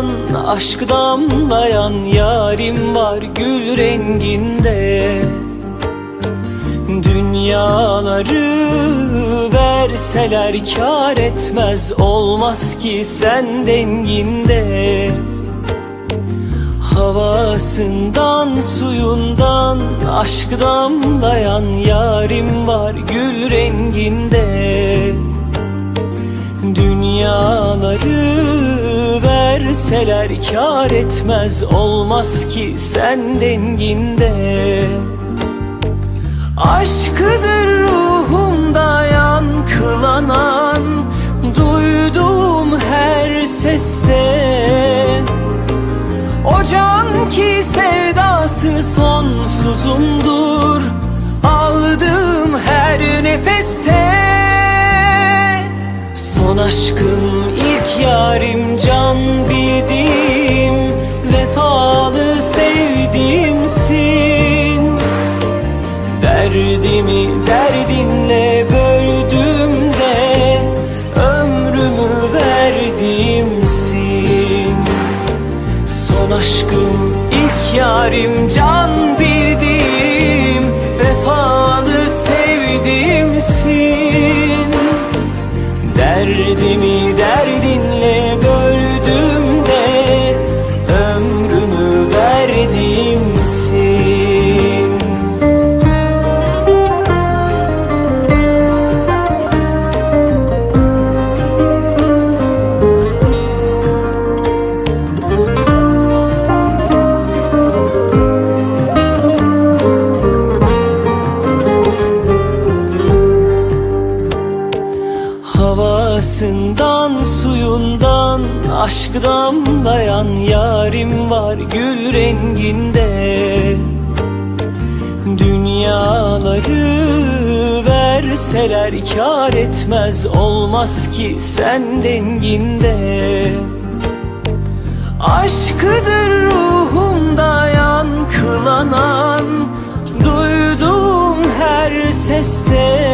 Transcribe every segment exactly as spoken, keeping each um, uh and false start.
suyundan aşk damlayan yarim var gül renginde. Dünyaları verseler kâr etmez, olmaz ki sen denginde. Havasından suyundan aşk damlayan yarim var gül renginde. Dünyaları verseler kâr etmez, olmaz ki sen denginde. Aşkıdır ruhumda yankılanan, duyduğum her seste. O can ki sevdası sonsuzumdur, aldığım her nefeste. Son aşkım ilk yarim, can bildiğim, vefalı sevdiğimsin. Derdimi derdinle böldüğümde ömrümü verdiğimsin. Son aşkım ilk yarim, can bildiğim, vefalı sevdiğimsin. Derdimi derdinle böldüğümde ömrümü verdiğimsin. Havasından suyundan aşk damlayan yarim var gül renginde. Dünyaları verseler kâr etmez, olmaz ki sen denginde. Aşkıdır ruhumda yankılanan, duyduğum her seste.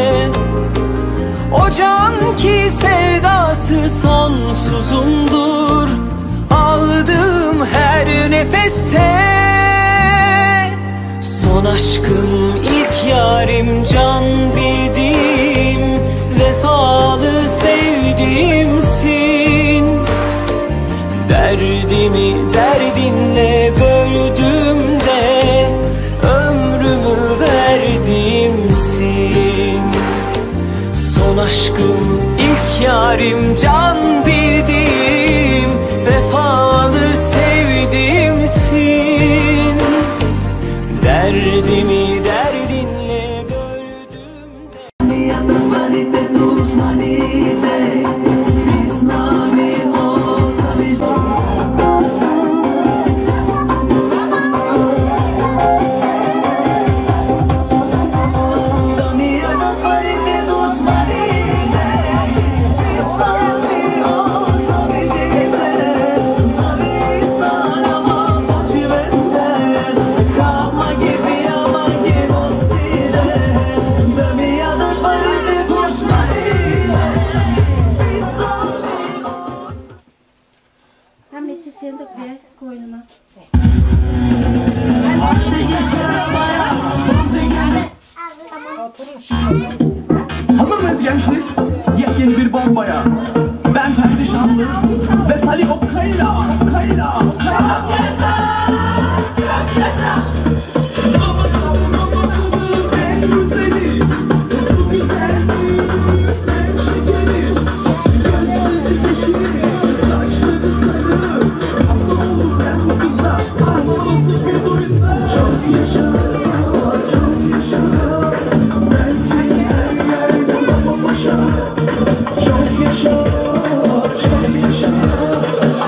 O can ki sevdası sonsuzumdur, aldığım her nefeste. Son aşkım ilk yarim, can bildiğim, vefalı sevdiğimsin. Derdimi derdinle böldüğümde ömrümü verdiğimsin. Son aşkım ilk yarim, can bildiğim, vefalı sevdiğimsin. Derdimi derdinle böldüğümde seni de koyar koynuna. Hazır mıyız gençlik? Yepyeni bir bombaya. Ben Ferdi Şanlı ve Salih Okkayla. Okkayla. Çok yaşa! Çok yaşa! Babası babasıdır en güzeli. Bu güzelliği en şekeri. Gözleri yeşil, saçları sarı. Hasta olur ben bu kıza. Anlaması bir duysa. Çok yaşa! Çok yaşa! Sensin her yerde baba başa. Çok yaşa! Çok yaşa!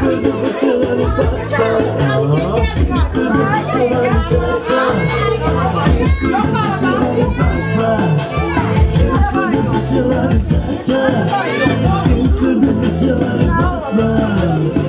kırdı fıçıları bak bak. Bir kırdı fıçıları çat çat. Bir kırdı fıçıları bak bak. Bir kırdı fıçıları çat çat. Bir kırdı fıçıları bak bak.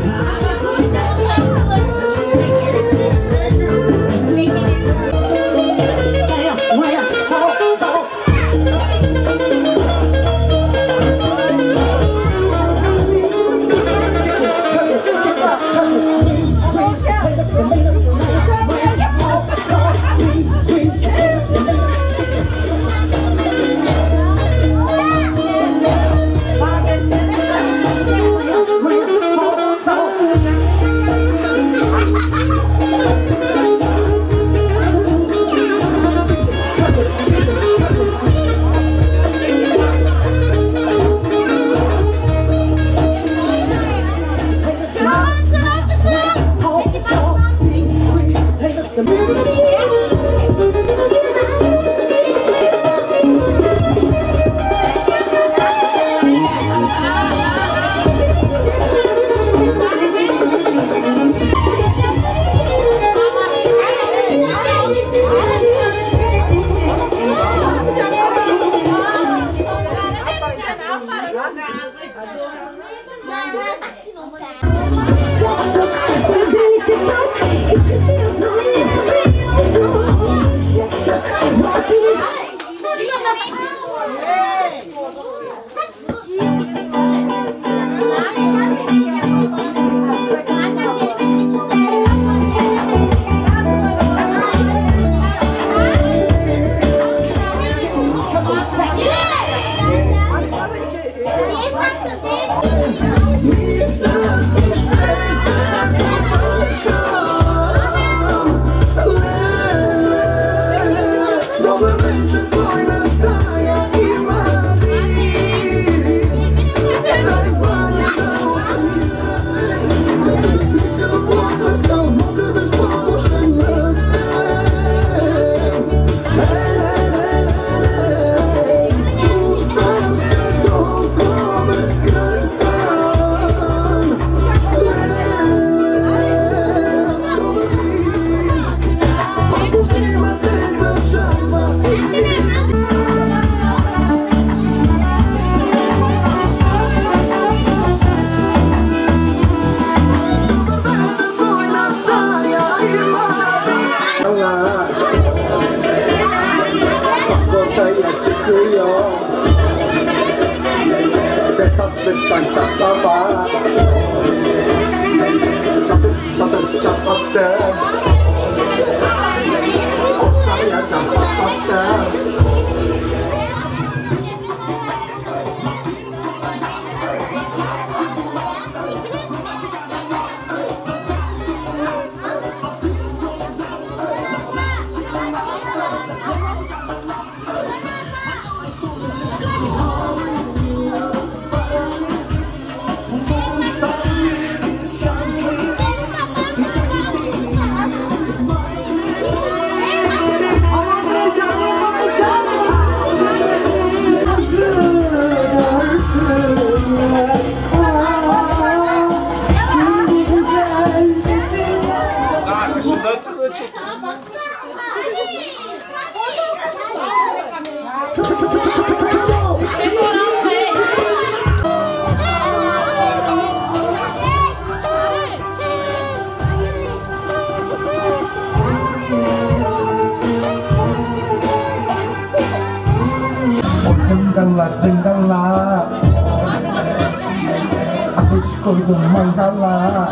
Fesatlıktan çatlama, çatır çatır çatlattım, otlar yerden patlattım. Dengala dengala, ateş koydum mangala,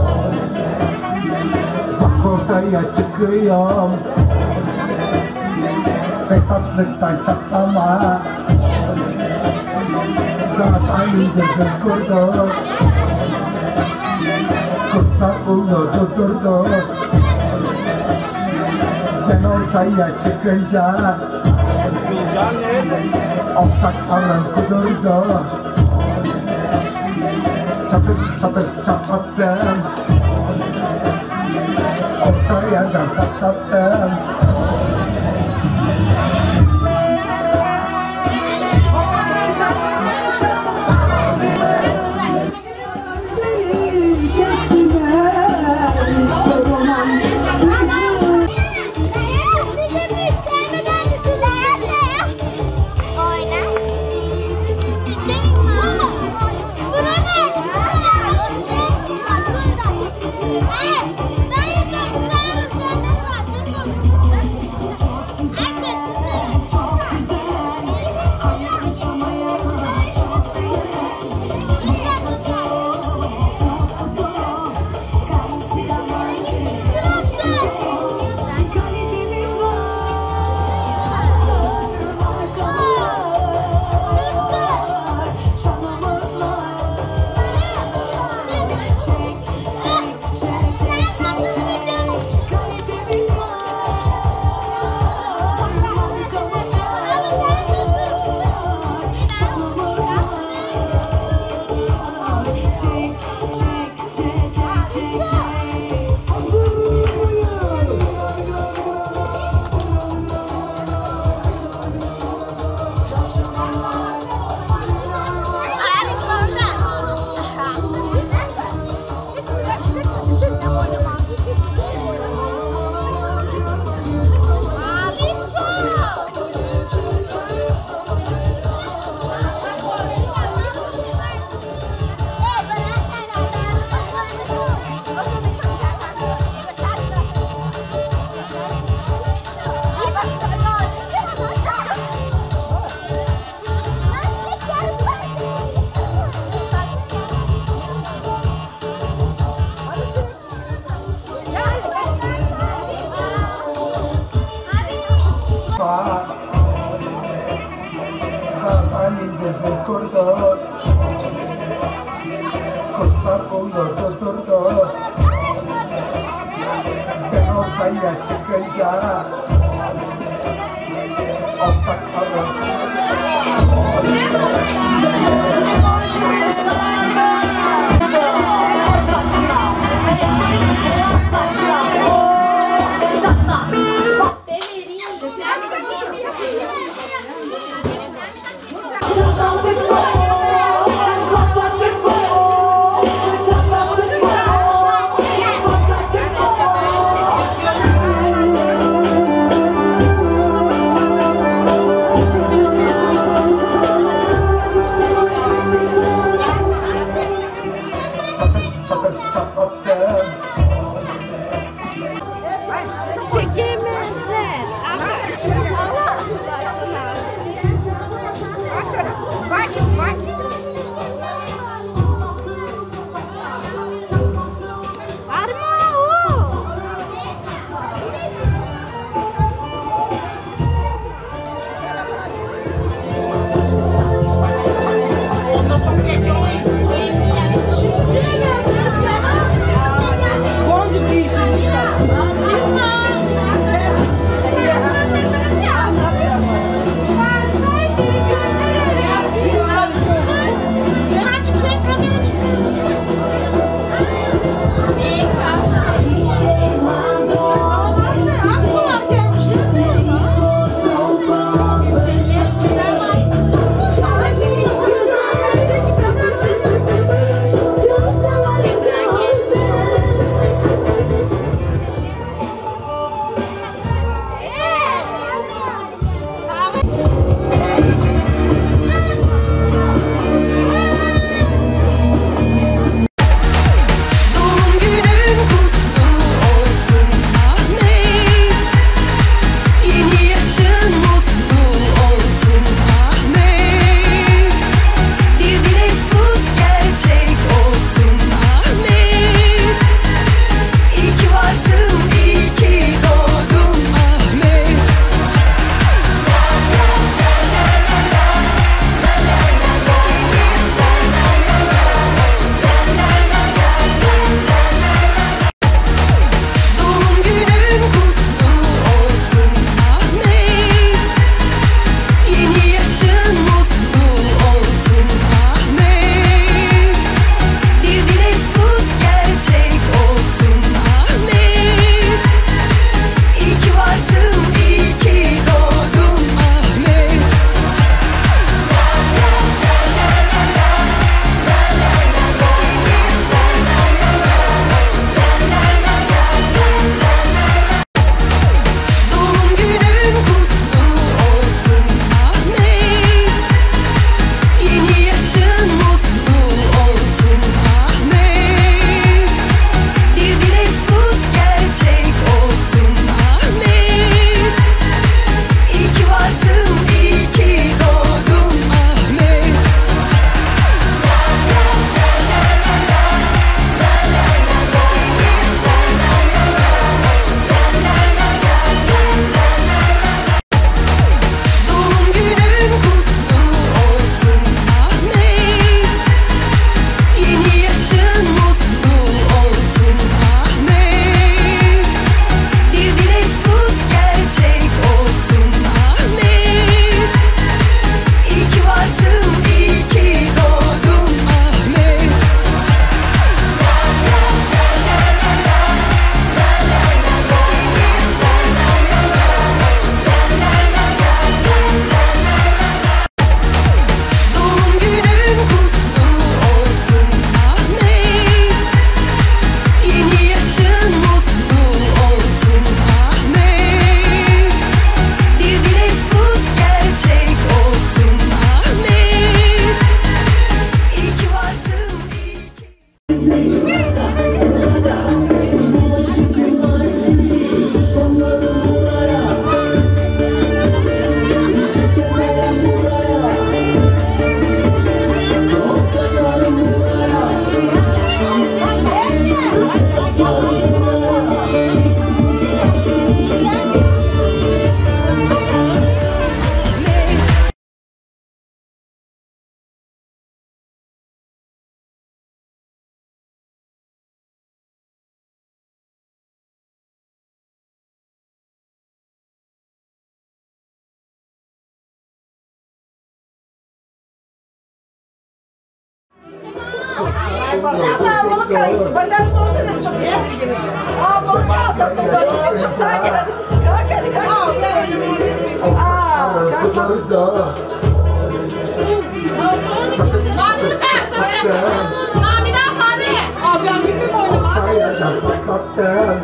bak ortaya çıkıyorum, fesatlıktan çatlama, rahat halinde kurdum, kurtlar uludu durdu, ben ortaya çıkınca ortak alan kudurdu, çatır çatır çatlattım, orta yerden patlattım. yolunu tutturdu. Ben ortaya çıkınca ortak alın. Çatır çatlattım. Çekemezler. Başım baş. Nereden balık kayısı? Ben ben de ortada çok beğendim gibi. Aa balık alacaktım da çocuk çok sağa geldi. Kalk hadi kalk. Aa kalk kalk. Abi ne yapma abi? Aa ben bilmiyorum oynama. Kaya çatlattım.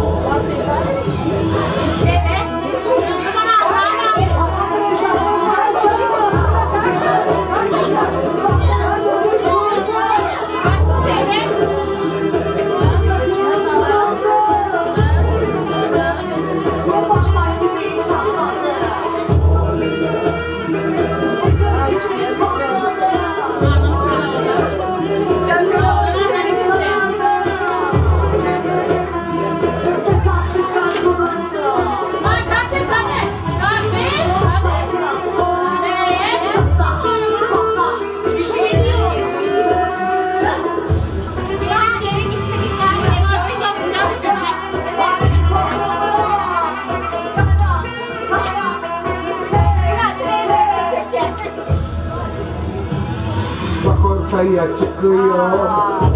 Bak ortaya çıkıyor.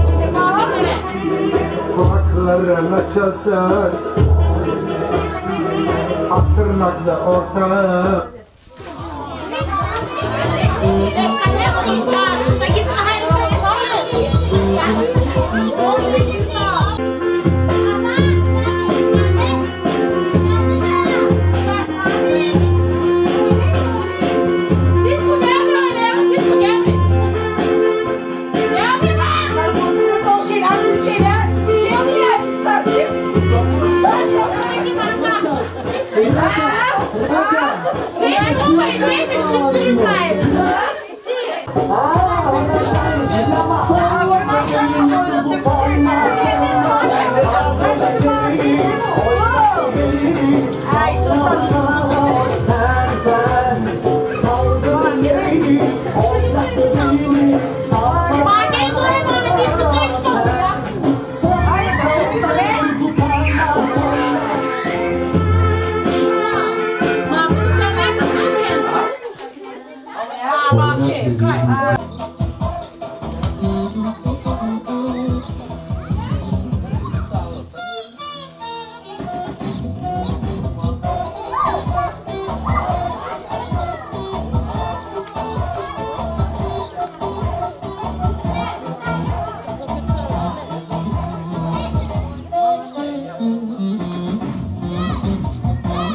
Kulakların açılsın. Ak tırnaklı orta.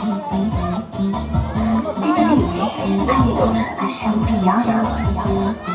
生必养养。